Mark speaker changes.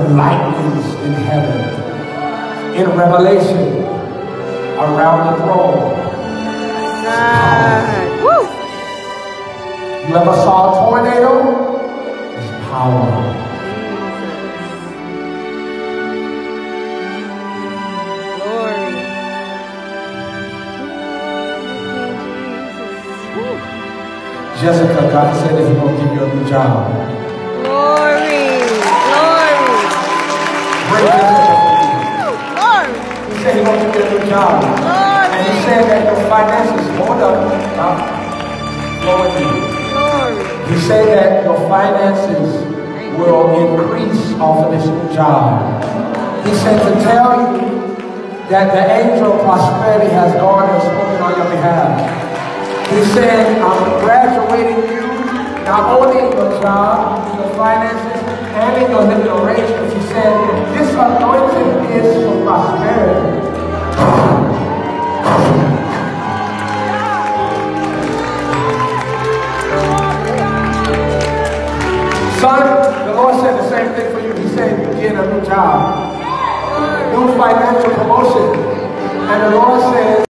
Speaker 1: lightnings in heaven, in Revelation, around the throne.
Speaker 2: Woo.
Speaker 1: You ever saw a tornado? It's power.
Speaker 2: Glory.
Speaker 1: Jessica, God said that He's going to give you a new job.
Speaker 2: Glory. Glory.
Speaker 1: Great Jessica.
Speaker 2: Glory.
Speaker 1: He said He's going to give you a new job.
Speaker 2: Glory.
Speaker 1: And He said that your finances, hold up, flowing you.
Speaker 2: Glory.
Speaker 1: He said that your finances will increase off of this new job. He said to tell you that the angel of prosperity has gone and spoken on your behalf. He said, I'm graduating you not only in your job, your finances, and in your living arrangements. He said, this anointing is for prosperity. Son, the Lord said the same thing for you. He said, you're getting a new job, new financial promotion. And the Lord said,